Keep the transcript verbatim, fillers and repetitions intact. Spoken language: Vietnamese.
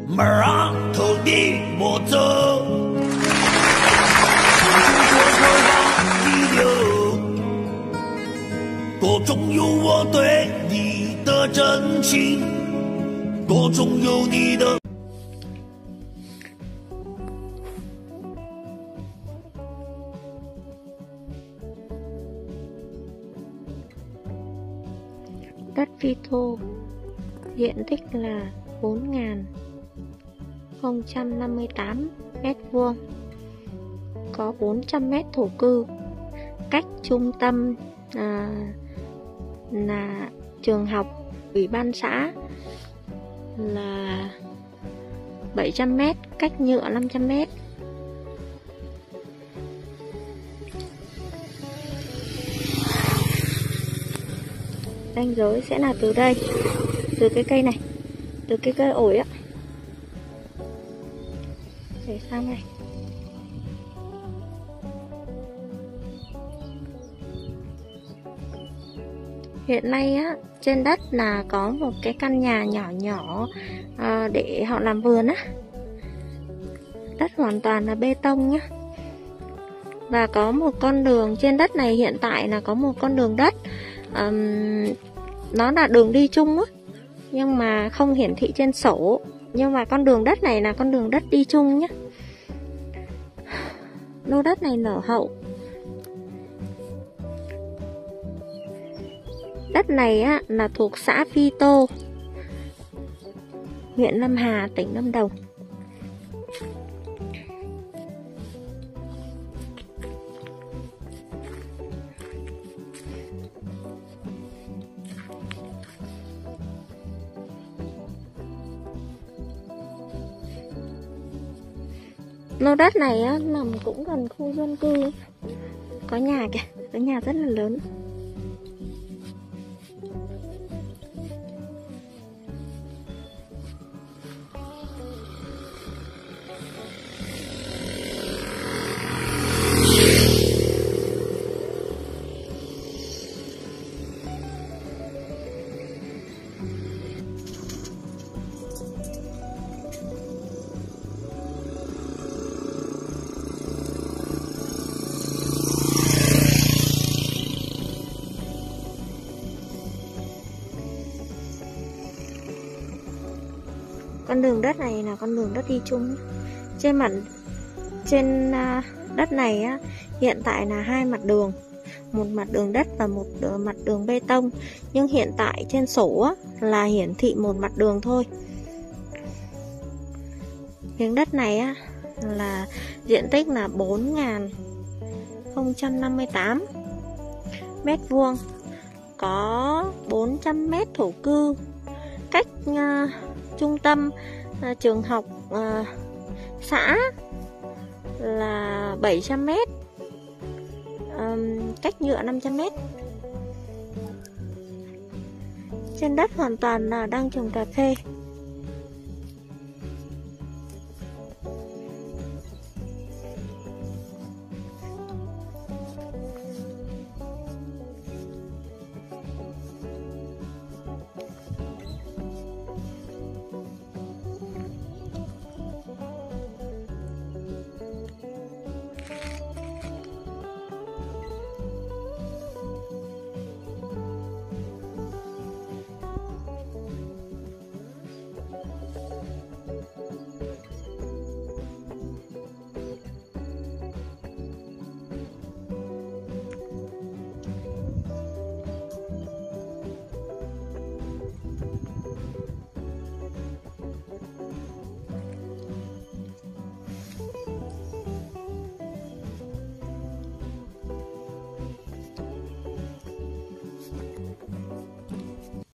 门儿头的莫走，多可望你留，多重有我对你的真情，多重有你的。 Đất phi thô, diện tích là bốn nghìn không trăm năm mươi tám mét vuông, có bốn trăm mét thổ cư, cách trung tâm à, là trường học, ủy ban xã là bảy trăm mét, cách nhựa năm trăm mét. Ranh giới sẽ là từ đây, từ cái cây này, từ cái cây ổi á, để sang này. Hiện nay á, trên đất là có một cái căn nhà nhỏ nhỏ à, để họ làm vườn á. Đất hoàn toàn là bê tông nhá. Và có một con đường trên đất này, hiện tại là có một con đường đất. Um, nó là đường đi chung á, nhưng mà không hiển thị trên sổ. Nhưng mà con đường đất này là con đường đất đi chung nhé. Lô đất này nở hậu. Đất này á, là thuộc xã Phi Tô, huyện Lâm Hà, tỉnh Lâm Đồng. Lô đất này á, nằm cũng gần khu dân cư. Có nhà kìa, có nhà rất là lớn. Con đường đất này là con đường đất đi chung. Trên mặt trên đất này á, hiện tại là hai mặt đường, một mặt đường đất và một mặt đường bê tông. Nhưng hiện tại trên sổ á, là hiển thị một mặt đường thôi. Miếng đất này á, là diện tích là bốn nghìn không trăm năm mươi tám mét vuông, có bốn trăm mét thổ cư, cách uh, trung tâm uh, trường học uh, xã là bảy trăm mét, um, cách nhựa năm trăm mét. Trên đất hoàn toàn là đang trồng cà phê.